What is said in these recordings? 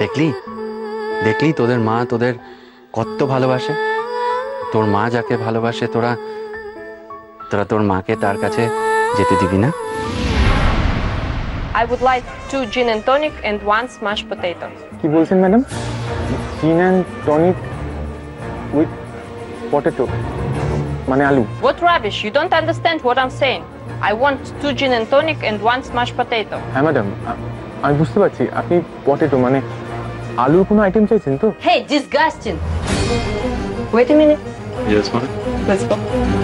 দেখলি দেখলি তোদের মা তোদের কত ভালোবাসে। তোর মা যাকে ভালোবাসে তোরা তোরা তোর মাকে তার কাছে যেতে দিবি না? I would like 2 gin and tonic and 1 smashed potato. কি বলছেন ম্যাডাম? জিন অ্যান্ড টনিক উইথ পটেটো মানে আলু? What rubbish! You don't understand what I'm saying. I want 2 gin and tonic and 1 smashed potato. হ্যাঁ ম্যাডাম, আমি বুঝতে পারছি আপনি পটেটো মানে আলুর কোনো আইটেম চাইছেন তো? Hey, disgusting! Wait a minute. Yes, ma'am. Let's go.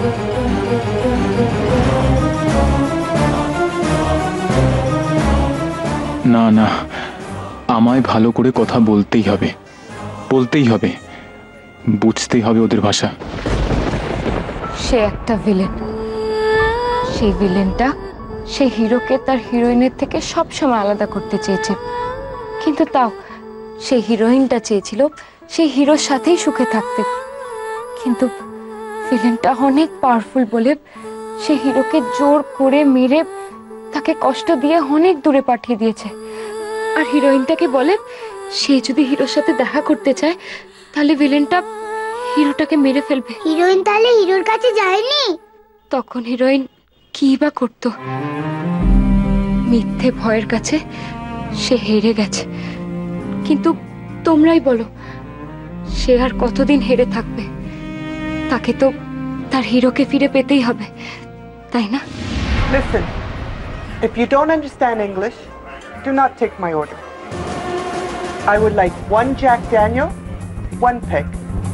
না না, আমায় ভালো করে কথা বলতেই হবে, বলতেই হবে, বুঝতেই হবে ওদের ভাষা। সে একটা ভিলেন, সেই ভিলেনটা সে হিরোকে তার হিরোইনের থেকে সবসময় আলাদা করতে চেয়েছে, কিন্তু তাও সেই হিরোইনটা চেয়েছিল সেই হিরোর সাথেই সুখে থাকতে। কিন্তু ভিলেনটা অনেক পাওয়ারফুল বলে সে হিরোকে জোর করে মেরে তাকে কষ্ট দিয়ে অনেক দূরে পাঠিয়ে দিয়েছে। আর হিরোইনটাকে বলে সে যদি হিরোর সাথে দেখা করতে চায় তাহলে ভিলেনটা হিরোটাকে মেরে ফেলবে। হিরোইন তাহলে হিরোর কাছে যায়নি? তখন হিরোইন কি বা করতো? মিথ্যে ভয়ের কাছে সে হেরে গেছে। কিন্তু তোমরাই বলো, সে আর কতদিন হেরে থাকবে? তাকে তো তার হিরোকে ফিরে পেতেই হবে, তাই না? Listen, if you don't understand English, do not take my order. I would like 1 Jack Daniel, 1 peg.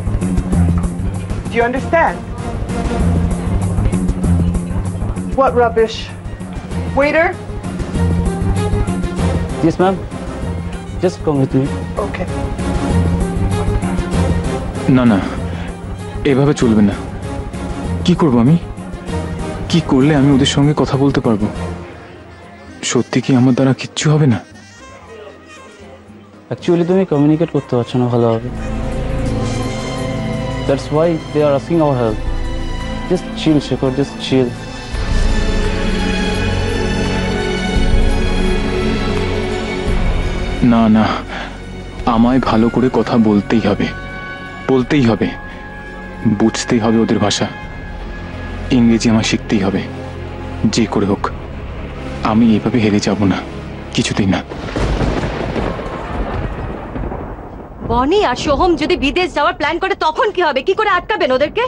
Do you understand? What rubbish? Waiter? Yes, ma'am. Just come with me. Okay. না না, এভাবে চলবে না। কি করব আমি? কি করলে আমি ওদের সঙ্গে কথা বলতে পারবো? সত্যি কি আমার দ্বারা কিচ্ছু হবে না? অ্যাকচুয়ালি তুমি কমিউনিকেট করতে পারছো না ভালোভাবে। That's why they are asking our help. Just chill, Shekhar, just chill. না না, আমায় ভালো করে কথা বলতেই হবে, বলতেই হবে, বুঝতেই হবে ওদের ভাষা। ইংরেজি আমার শিখতেই হবে, যে করে হোক। আমি এভাবে হেরে যাব না, কিছুতেই না। বনি আর সোহম যদি বিদেশ যাওয়ার প্ল্যান করে তখন কি হবে? কি করে আটকাবেন ওদেরকে?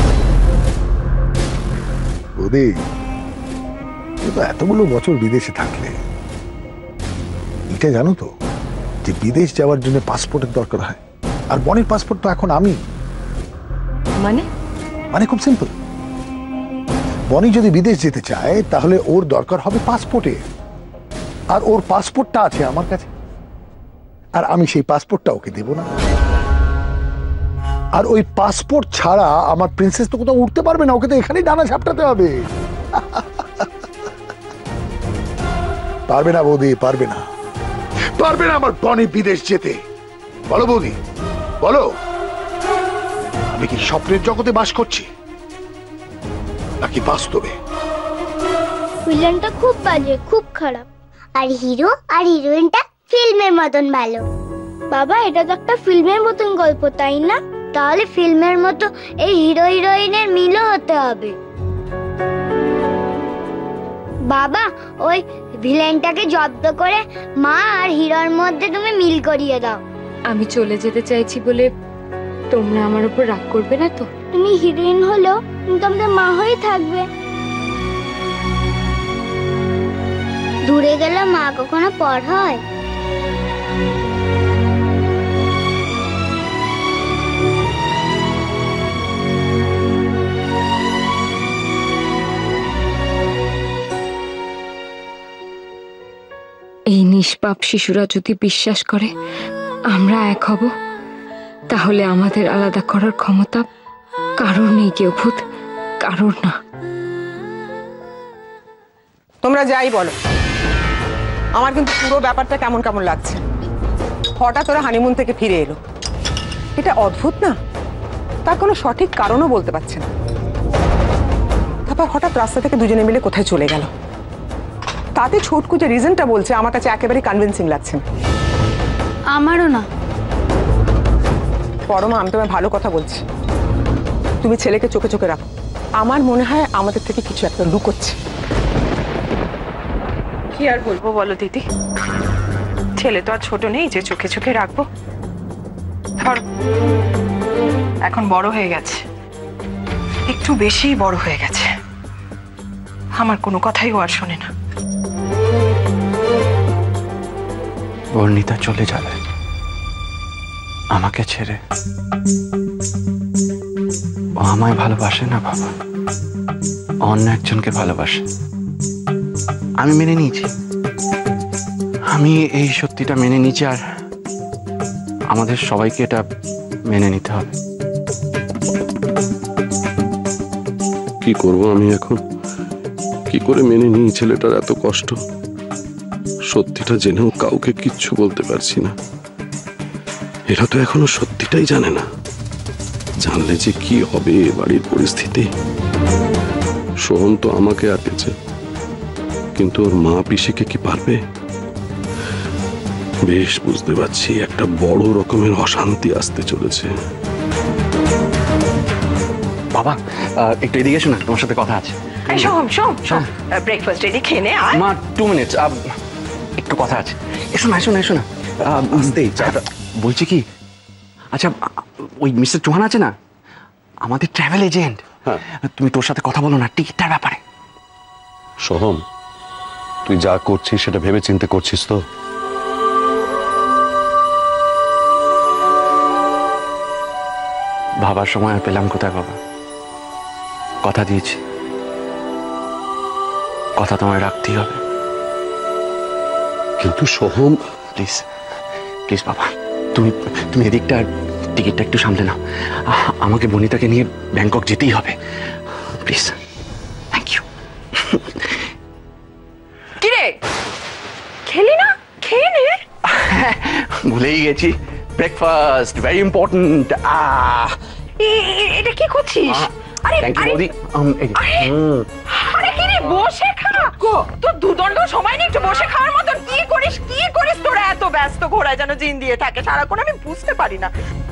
ওদি, এতগুলো বছর বিদেশে থাকলে এটা জানো তো যে বিদেশ যাওয়ার জন্য পাসপোর্টের দরকার হয়, আর বনির পাসপোর্ট তো এখন আমি। মানে খুব সিম্পল, বনি যদি বিদেশ যেতে চায় তাহলে ওর দরকার হবে পাসপোর্টে, আর ওর পাসপোর্টটা আছে আমার কাছে, আর আমি সেই পাসপোর্টটা ওকে দেব না। আর ওই পাসপোর্ট ছাড়া আমার প্রিন্সেস তো কোথাও উঠতে পারবে না, ওকে তো এখানেই ডানা ঝাপটাতে হবে। পারবে না বৌদি, পারবে না, পারবে না আমার বনি বিদেশ যেতে। বলো বৌদি, বলো, আমি কি স্বপ্নের জগতে বাস করছি নাকি বাস্তবে? ভিলেনটা খুব বাজে, খুব খারাপ, আর হিরো আর হিরোইনটা ফিল্মের মতন ভালো। বাবা, এটা তো একটা ফিল্মের মতন গল্প, তাই না? তাহলে ফিল্মের মতো এই হিরো হিরোইনের মিলও হতে হবে। বাবা, ওই ভিলেনটাকে জব্দ করে মা আর হিরোর মধ্যে তুমি মিল করিয়ে দাও। আমি চলে যেতে চাইছি বলে তোমরা আমার উপর রাগ করবে না তো? তুমি হিরোইন হলো কিন্তু আমাদের মা হয়ে থাকবে। দূরে গেলে মা কখনো পর হয়? এই নিষ্পাপ শিশুরা যদি বিশ্বাস করে আমরা এক হব, তাহলে আমাদের আলাদা করার ক্ষমতা কারোর নেই। কেউ ভূত, কারোর না। তোমরা যাই বলো, আমার কিন্তু পুরো ব্যাপারটা কেমন কেমন লাগছে। হঠাৎ ওরা হানিমুন থেকে ফিরে এলো, এটা অদ্ভুত না? তার কোনো সঠিক কারণও বলতে পারছে না। তারপর হঠাৎ রাস্তা থেকে দুজনে মিলে কোথায় চলে গেল। তাতে ছোটকু যে রিজনটা বলছে আমার কাছে একেবারে কনভিন্সিং লাগছে না। আমারও না। পরমা, আমি তোমায় ভালো কথা বলছি, তুমি ছেলেকে চোখে চোখে রাখো। আমার মনে হয় আমাদের থেকে কিছু একটা লুকোচ্ছে। কি আর বলবো বলো দিদি, ছেলে তো আর ছোট নেই যে চোখে চোখে রাখবো। ধর, এখন বড় হয়ে গেছে, একটু বেশি বড় হয়ে গেছে, আমার কোনো কথাই ও আর শোনে না। বর্ণিতা চলে যাবে আমাকে ছেড়ে। ও আমায় ভালোবাসে না বাবা, অন্য একজনকে ভালোবাসে। আমি মেনে নিয়েছি, আমি এই সত্যিটা মেনে নিয়েছি, আর আমাদের সবাইকে এটা মেনে নিতে হবে। কি করব আমি এখন? কি করে মেনে নিই ছেলেটার এত কষ্ট? সত্যিটা জেনেও কাউকে কিচ্ছু বলতে পারছি না। এরা তো এখনো সত্যিটাই জানে না। জানলে যে কি হবে বাড়ির পরিস্থিতি। সোহম তো আমাকে আটেছে, কিন্তু ওর মা পিসিকে কি পারবে? বেশ বুঝতে পারছি একটা বড় রকমের অশান্তি আসতে চলেছে। বাবা একটু এদিকে এসো না, তোমার সাথে কথা আছে। ব্রেকফাস্ট রেডি, খেয়ে নে। মা 2 মিনিটস, একটু কথা আছে। এসো না এসো না এসো না। বলছি কি, আচ্ছা ওই মিস্টার চৌহান আছে না, আমাদের ট্রাভেল এজেন্ট, তুমি তোর সাথে কথা বলো না টিকিটটার ব্যাপারে। সোহম, তুই যা করছিস সেটা ভেবে চিন্তে করছিস তো? ভাবার সময় আর পেলাম কোথায় বাবা। কথা দিয়েছি, কথা তোমায় রাখতেই হবে। কিন্তু সোহম, প্লিজ প্লিজ বাবা, তুমি তুমি এদিকটা টিকিটটা একটু সামলে নাও। আমাকে বনিতাকে নিয়ে ব্যাংকক যেতেই হবে, প্লিজ। Thank you. কিরে, খেলি না? খেয়ে নে। ভুলেই গেছি, ব্রেকফাস্ট ভেরি ইম্পর্টেন্ট। এটা কি করছিস? থ্যাংক ইউ বৌদি। আরে কি রে, বসে খা। তো দুদণ্ড সময় নেই একটু বসে খাওয়ার মতন? কি করিস তোরা? এত ব্যস্ত ঘোড়ায় যেন জিন দিয়ে থাকে সারাক্ষণ, আমি বুঝতে পারি না।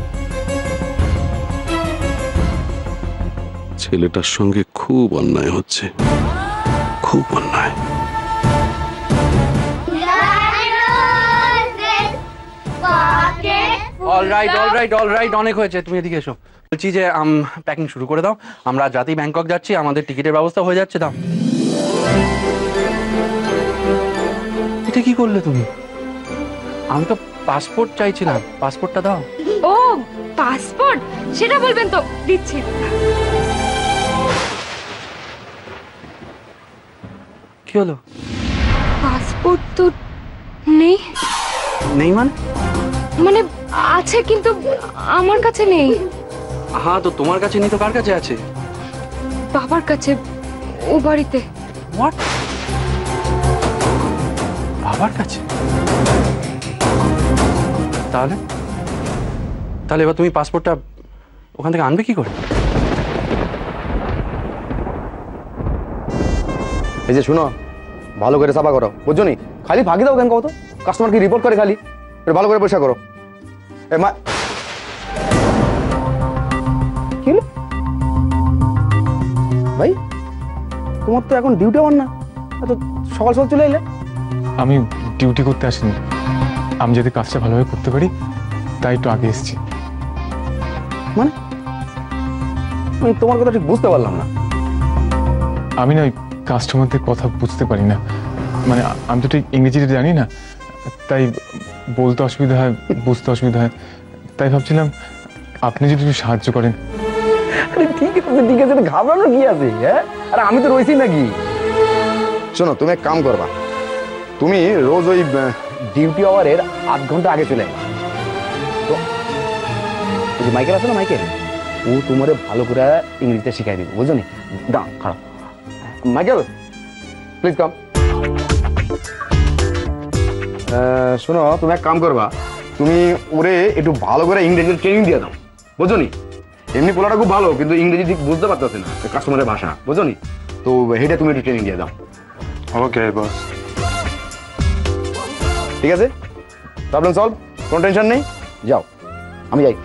ছেলেটার সঙ্গে খুব অন্যায় হচ্ছে, খুব অন্যায়। অলরাইট, অনেক হয়েছে, তুমি এদিকে এসো। বলছি যে প্যাকিং শুরু করে দাও, আমরা রাতেই ব্যাংকক যাচ্ছি, আমাদের টিকিটের ব্যবস্থা হয়ে যাচ্ছে। দাও। এটা কি করলে তুমি? আমি তো পাসপোর্ট চাইছিলাম, পাসপোর্টটা দাও। ও পাসপোর্ট, সেটা বলবেন তো, দিচ্ছি। কি হলো? পাসপোর্ট তো নেই। নেই মানে আছে, কিন্তু আমার কাছে নেই। হ্যাঁ, তো তোমার কাছে নেই তো কার কাছে আছে? বাবার কাছে, ও বাড়িতে। হোয়াট? বাবার কাছে? তাহলে এবার তুমি পাসপোর্টটা ওখান থেকে আনবে কি করে? এই যে শুনো, ভালো করে সাফা করো, বুঝছো নি? খালি ফাঁকি দাও কেন কত? কাস্টমার কি রিপোর্ট করে খালি? ভালো করে পরিষ্কার করো। এ মা, কি হলো ভাই? তোমার তো এখন ডিউটি আমার না, এত সকাল সকাল চলে এলে। আমি ডিউটি করতে আসিনি, আমি যদি কাজটা ভালোভাবে করতে পারি তাই একটু আগে এসেছি। মানে আমি তোমার কথা ঠিক বুঝতে পারলাম না। আমি না ওই কাস্টমারদের কথা বুঝতে পারি না, মানে আমি তো ঠিক ইংরেজিটা জানি না, তাই বলতে অসুবিধা হয়, বুঝতে অসুবিধা হয়। তাই ভাবছিলাম আপনি যদি একটু সাহায্য করেন। ঠিক আছে, ঘাবড়ানোর কি আছে? হ্যাঁ, আরে আমি তো রয়েছি নাকি। শোনো, তুমি এক কাম করবা, তুমি রোজ ওই ডিউটি আওয়ারের আধ ঘন্টা আগে চলে আসবা। তো মাইকেল আছে না, মাইকেল, ও তোমারে ভালো করে ইংরেজিটা শিখাই দিবে, বুঝছো নি? দাও, খারাপ। Michael, please come. শোনো, তুমি এক কাম করবা, তুমি ওরে একটু ভালো করে ইংরেজির ট্রেনিং দিয়ে দাও, বুঝছো নি? এমনি পোলাটা খুব ভালো, কিন্তু ইংরেজি ঠিক বুঝতে পারতেছে না কাস্টমারের ভাষা, বুঝছো নি? তো হেটা তুমি একটু ট্রেনিং দিয়ে দাও। ওকে বস। ঠিক আছে, প্রবলেম সলভ। কোনো টেনশন নেই, যাও আমি যাই।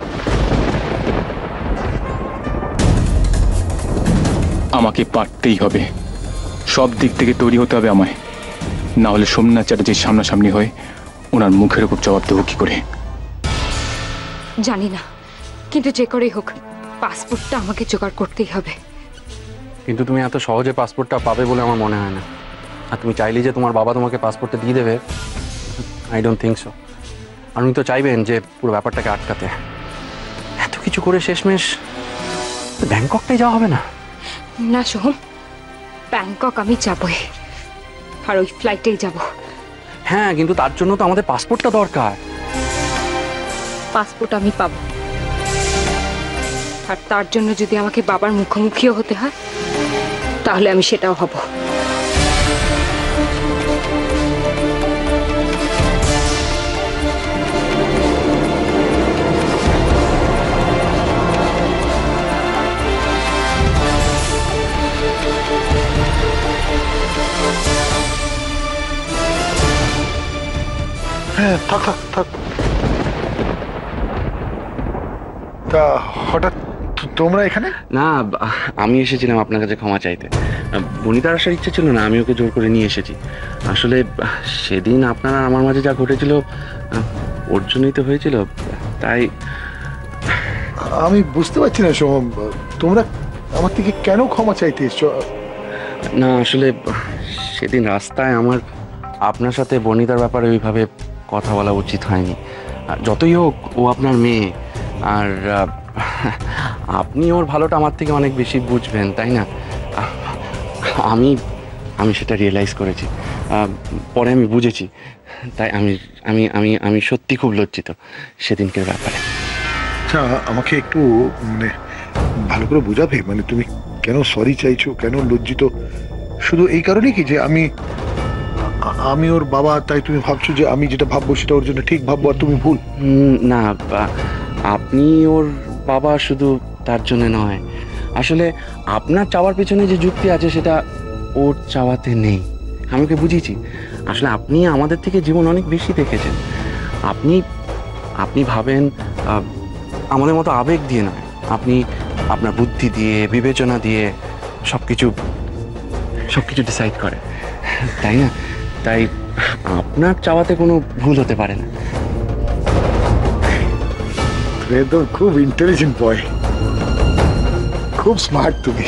আমাকে পারতেই হবে, সব দিক থেকে তৈরি হতে হবে আমায়, না হলে সোমনাথ চ্যাটার্জির সামনাসামনি হয়ে ওনার মুখের উপর জবাব দেবো কি করে? জানি না, কিন্তু যে করেই হোক পাসপোর্টটা আমাকে জোগাড় করতেই হবে। কিন্তু তুমি এত সহজে পাসপোর্টটা পাবে বলে আমার মনে হয় না। আর তুমি চাইলে যে তোমার বাবা তোমাকে পাসপোর্টটা দিয়ে দেবে, আই ডোন্ট থিঙ্ক সো। আর উনি তো চাইবেন যে পুরো ব্যাপারটাকে আটকাতে। এত কিছু করে শেষমেশ ব্যাংককটাই যাওয়া হবে না? না সোহম, ব্যাংকক আমি যাবই, আর ওই ফ্লাইটেই যাব। হ্যাঁ, কিন্তু তার জন্য তো আমাদের পাসপোর্টটা দরকার। পাসপোর্ট আমি পাবো, আর তার জন্য যদি আমাকে বাবার মুখোমুখিও হতে হয় তাহলে আমি সেটাও হব। হ্যাঁ, থাক থাক থাক। তা হঠাৎ তোমরা এখানে? না, আমি এসেছিলাম আপনার কাছে ক্ষমা চাইতে। বনিতার আসার ইচ্ছে ছিল না, আমি ওকে জোর করে নিয়ে এসেছি। আসলে সেদিন আপনার আর আমার মাঝে যা ঘটেছিল ওর জন্যই তো হয়েছিল, তাই। আমি বুঝতে পারছি না সোহম, তোমরা আমার থেকে কেন ক্ষমা চাইতে এসছো? না, আসলে সেদিন রাস্তায় আমার আপনার সাথে বনিতার ব্যাপারে ওইভাবে কথা বলা উচিত হয়নি। যতই হোক ও আপনার মেয়ে, আর আপনি ওর ভালোটা আমার থেকে অনেক বেশি বুঝবেন, তাই না? আমি আমি সেটা রিয়েলাইজ করেছি, পরে আমি বুঝেছি। তাই আমি আমি আমি আমি সত্যি খুব লজ্জিত সেদিনকের ব্যাপারে। আচ্ছা, আমাকে একটু মানে ভালো করে বোঝাবে, মানে তুমি কেন সরি চাইছো, কেন লজ্জিত? শুধু এই কারণেই কি যে আমি ওর বাবা, তাই তুমি ভাবছো যে আমি যেটা ভাববো সেটা ওর জন্য ঠিক ভাববো আর তুমি ভুল? না, আপনি ওর বাবা শুধু তার জন্য নয়, আসলে আপনার চাওয়ার পেছনে যে যুক্তি আছে সেটা ওর চাওয়াতে নেই। আমি ওকে বুঝিয়েছি। আসলে আপনি আমাদের থেকে জীবন অনেক বেশি দেখেছেন। আপনি ভাবেন আমাদের মতো আবেগ দিয়ে নয়, আপনি আপনার বুদ্ধি দিয়ে, বিবেচনা দিয়ে সবকিছু ডিসাইড করে, তাই না? তাই আপনার চাওয়াতে কোনো ভুল হতে পারে না। একদম খুব ইন্টেলিজেন্ট বয়, খুব স্মার্ট তুমি।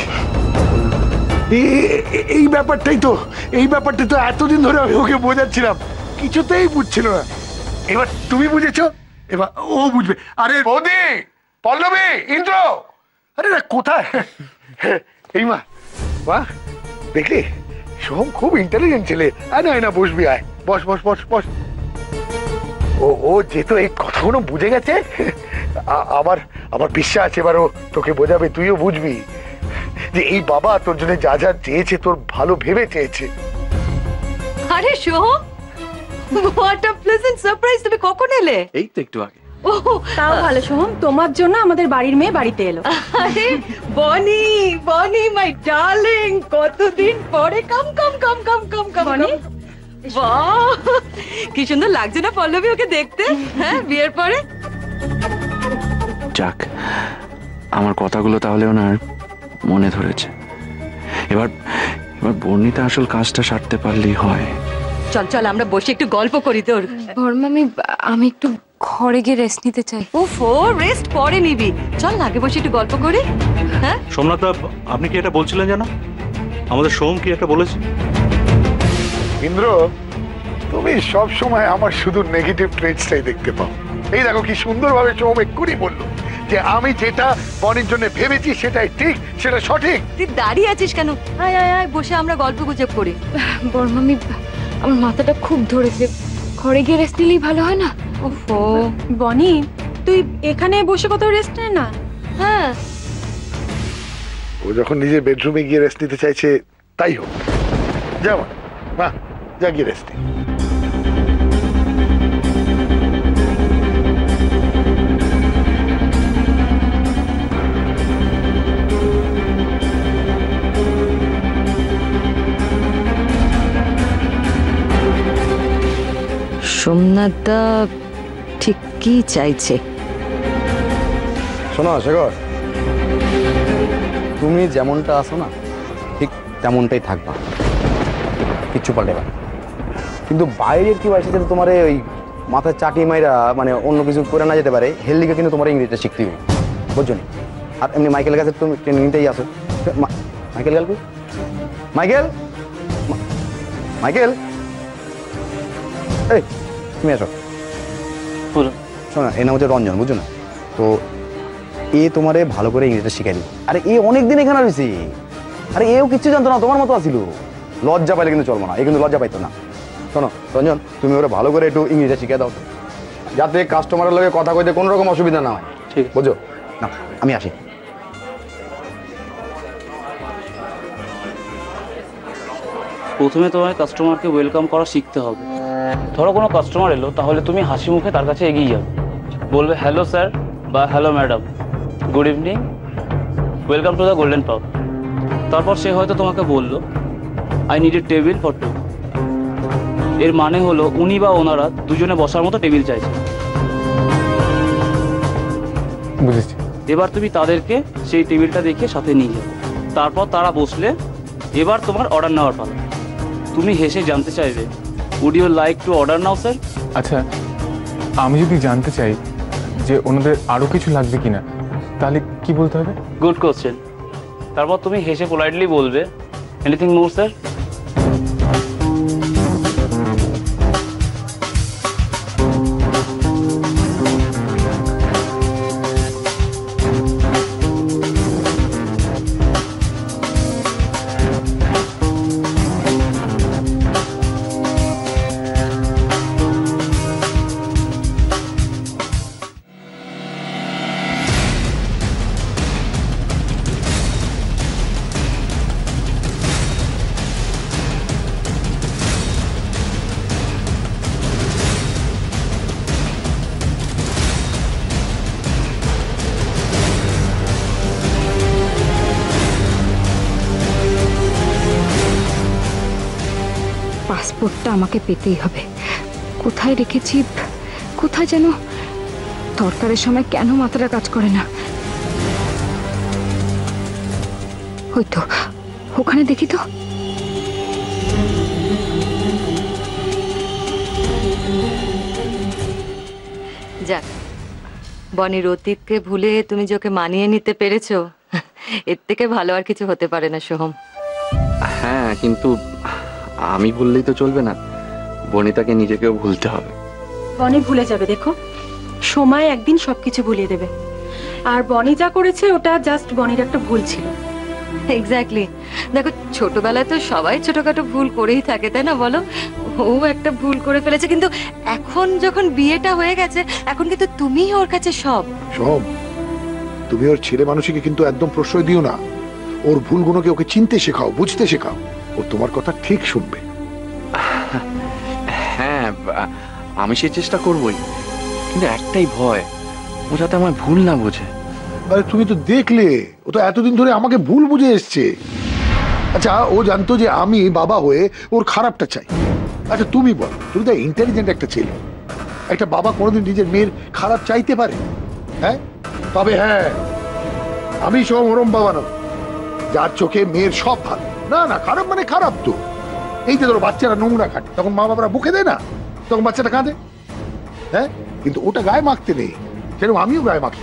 এই ব্যাপারটাই তো এতদিন ধরে আমি ওকে বোঝাচ্ছিলাম, কিছুতেই বুঝছিল না। এবার তুমি বুঝেছো, এবার ও বুঝবে। আরে বৌদি, পল্লবী, ইন্দ্র, আরে না কোথায়? এই মা, বাহ, দেখলি সোহম খুব ইন্টেলিজেন্ট ছেলে। না বসবি, আয়, বস বস বস বস। ও যেহেতু এই কথাগুলো বুঝে গেছে, আমার বিশ্বাস এবার ও তোকে বোঝাবে, তুইও বুঝবি যে এই বাবা তোর জন্য যা যা চেয়েছে তোর ভালো ভেবে চেয়েছে। আরে Soham, what a pleasant surprise! তুমি কখন এলে? এই তো একটু আগে। তাও ভালো সোহম, তোমার জন্য আমাদের বাড়ির মেয়ে বাড়িতে এলো। আরে বনি, বনি মাই ডার্লিং, কতদিন পরে। কাম কাম কাম কাম কাম কাম। বনি, বাহ, কি সুন্দর লাগছে না পল্লবী ওকে দেখতে, হ্যাঁ, বিয়ের পরে। যাক, আমার কথাগুলো তাহলে ওনার মনে ধরেছে। এবার বর্ণিতা আসল কাজটা সারতে পারলেই হয়। চল চল আমরা বসে একটু গল্প করি। তোর বর্মা, আমি একটু ঘরে গিয়ে রেস্ট নিতে চাই। ওফো, রেস্ট পরে নিবি, চল না আগে বসে একটু গল্প করি। হ্যাঁ সোমনাথ, আপনি কি এটা বলছিলেন জানো? আমাদের সোম কি একটা বলেছে? ইন্দ্র, তুমি সব সময় আমার শুধু নেগেটিভ ট্রেটসটাই দেখতে পাও। এই দেখো কি সুন্দরভাবে সোম এক্ষুনি বললো যে আমি যেটা বনির জন্য ভেবেছি সেটাই ঠিক, সেটা সঠিক। তুই দাঁড়িয়ে আছিস কেন? আয় আয় আয়, বসে আমরা গল্প গুজব করি। বর্মা, আমার মাথাটা খুব ধরেছে, ঘরে গিয়ে রেস্ট নিলেই ভালো হয় না? ওফো বনি, তুই এখানে বসে কত রেস্ট নে না। হ্যাঁ, ও যখন নিজের বেডরুমে গিয়ে রেস্ট নিতে চাইছে তাই হোক। যেমন মা, যা গিয়ে রেস্ট নে। সোমনাথদা ঠিক কি চাইছে? শোনো শেখর, তুমি যেমনটা আছো না ঠিক তেমনটাই থাকবা, কিচ্ছু পাল্টেবা। কিন্তু বাইরের কি বাইরে যাতে তোমার ওই মাথায় চাটি মাইরা মানে অন্য কিছু করে না যেতে পারে, হেলদিকে কিন্তু তোমার ইংরেজিটা শিখতে হবে, বুঝছো নি? আর এমনি মাইকেলের কাছে তুমি ট্রেনিংটাই আসো। মাইকেল গেল কি? মাইকেল, মাইকেল, এই তুমি আসো। শোনো, এর নাম হচ্ছে রঞ্জন, বুঝছো না? তো এ তোমারে ভালো করে ইংরেজিটা শিখাই দিবে। আরে এ অনেকদিন এখানে রয়েছে, আরে এও কিচ্ছু জানতো না, তোমার মতো আসিল। লজ্জা পাইলে কিন্তু চলবো না, এ কিন্তু লজ্জা পাইতো না। শোনো রঞ্জন, তুমি ওরা ভালো করে একটু ইংরেজিটা শিখিয়ে দাও, যাতে কাস্টমারের লগে কথা কইতে কোনো রকম অসুবিধা না হয়, ঠিক বুঝো না? আমি আসি। প্রথমে তোমার কাস্টমারকে ওয়েলকাম করা শিখতে হবে। ধরো কোনো কাস্টমার এলো, তাহলে তুমি হাসি মুখে তার কাছে এগিয়ে যাবে, বলবে হ্যালো স্যার বা hello madam, good evening, welcome to the golden pub. তারপর সে হয়তো তোমাকে বললো I need a table for two. এর মানে হলো উনি বা ওনারা দুজনে বসার মতো টেবিল চাইছে। বুঝেছি। এবার তুমি তাদেরকে সেই টেবিলটা দেখে সাথে নিয়ে যাবে। তারপর তারা বসলে এবার তোমার অর্ডার নেওয়ার পালা। তুমি হেসে জানতে চাইবে would you like to order now sir. আচ্ছা, আমি যদি জানতে চাই যে ওনাদের আরো কিছু লাগবে কিনা, তাহলে কি বলতে হবে? Good question. তারপর তুমি হেসে পোলাইটলি বলবে এনিথিং মোর স্যার। পাসপোর্টটা আমাকে পেতেই হবে। কোথায় রেখেছি, কোথায় যেন, দরকারের সময় কেন মাথাটা কাজ করে না। হয়তো ওখানে দেখি তো। যাক, বনির অতীতকে ভুলে তুমি যে ওকে মানিয়ে নিতে পেরেছো, এর থেকে ভালো আর কিছু হতে পারে না সোহম। হ্যাঁ, কিন্তু আমি ভুললেই তো চলবে না, বনিতাকে নিজেকেও ভুলতে হবে। বনি ভুলে যাবে, দেখো সময় একদিন সবকিছু ভুলিয়ে দেবে। আর বনি যা করেছে ওটা জাস্ট বনির একটা ভুল ছিল। এক্স্যাক্টলি। দেখো ছোটবেলায় তো সবাই ছোটখাটো ভুল করেই থাকে, তাই না বলো? ও একটা ভুল করে ফেলেছে, কিন্তু এখন যখন বিয়েটা হয়ে গেছে, এখন কিন্তু তুমিই ওর কাছে সব। সব? তুমি ওর ছেলে মানুষকে কিন্তু একদম প্রশ্রয় দিও না, ওর ভুলগুলোকে ওকে চিনতে শেখাও, বুঝতে শেখাও, ও তোমার কথা ঠিক শুনবে। হ্যাঁ, আমি সে চেষ্টা করবই, কিন্তু একটাই ভয়, ও যাতে আমার ভুল না বোঝে। আরে তুমি তো দেখলে, ও তো এতদিন ধরে আমাকে ভুল বুঝে এসছে। আচ্ছা, ও জানতো যে আমি বাবা হয়ে ওর খারাপটা চাই। আচ্ছা তুমি বল, তুমি তো ইন্টেলিজেন্ট একটা ছেলে, একটা বাবা কোনোদিন নিজের মেয়ের খারাপ চাইতে পারে? হ্যাঁ, তবে হ্যাঁ, আমি সব ওরম বাবা না যার চোখে মেয়ের সব ভালো। না না, খারাপ মানে খারাপ তো। এই যে ধরো বাচ্চারা নোংরা খাটে, তখন মা বাবারা বুকে দেয় না, তখন বাচ্চাটা কাঁদে। হ্যাঁ, কিন্তু ওটা গায়ে মাখতে নেই, সেরকম আমিও গায়ে মাখি।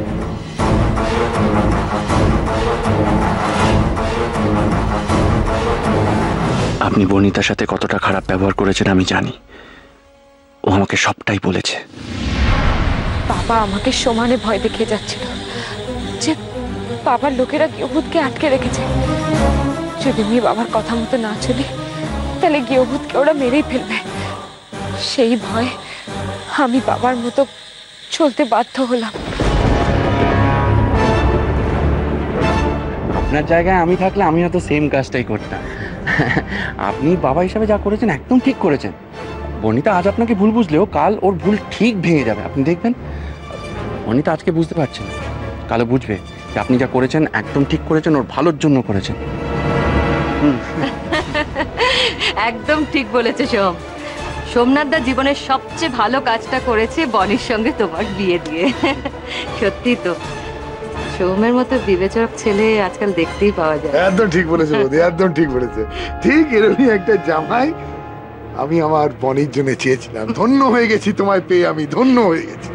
আপনি বনিতার সাথে কতটা খারাপ ব্যবহার করেছেন আমি জানি, ও আমাকে সবটাই বলেছে। বাবা আমাকে সমানে ভয় দেখিয়ে যাচ্ছিল যে বাবার লোকেরা গিয়ভূতকে আটকে রেখেছে। যদি আমি বাবার কথা মতো না চলি, তাহলে গিয়ভূতকে ওরা মেরেই ফেলবে। সেই ভয় আমি বাবার মতো চলতে বাধ্য হলাম। আপনার জায়গায় আমি থাকলে আমি হয়তো সেম কাজটাই করতাম। আপনি বাবা হিসাবে যা করেছেন একদম ঠিক করেছেন। বনিতা আজ আপনাকে ভুল বুঝলেও কাল ওর ভুল ঠিক ভেঙে যাবে, আপনি দেখবেন। বনিতা আজকে বুঝতে পারছেন, কালও বুঝবে যে আপনি যা করেছেন একদম ঠিক করেছেন, ওর ভালোর জন্য করেছেন। একদম ঠিক বলেছে সোম। সোমনাথ দা জীবনের সবচেয়ে ভালো কাজটা করেছে বনির সঙ্গে তোমার বিয়ে দিয়ে। সত্যি তো, সৌমের মতো বিবেচক ছেলে আজকাল দেখতেই পাওয়া যায়। একদম ঠিক বলেছে বৌদি, একদম ঠিক বলেছে। ঠিক এরকমই একটা জামাই আমি আমার বনির জন্য চেয়েছিলাম। ধন্য হয়ে গেছি তোমায় পেয়ে, আমি ধন্য হয়ে গেছি।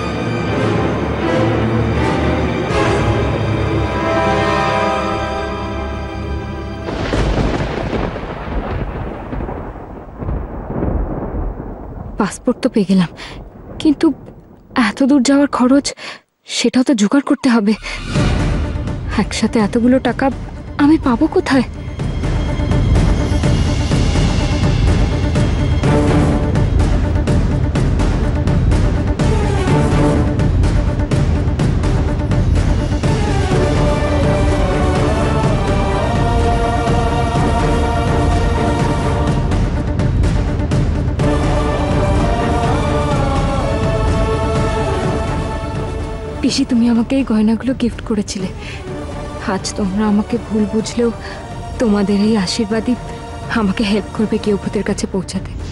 পাসপোর্ট তো পেয়ে গেলাম, কিন্তু এত দূর যাওয়ার খরচ সেটাও তো জোগাড় করতে হবে। একসাথে এতগুলো টাকা আমি পাবো কোথায়? পিসি, তুমি আমাকে এই গয়নাগুলো গিফট করেছিলে। আজ তোমরা আমাকে ভুল বুঝলেও তোমাদের এই আশীর্বাদই আমাকে হেল্প করবে কেউ ভূতের কাছে পৌঁছাতে।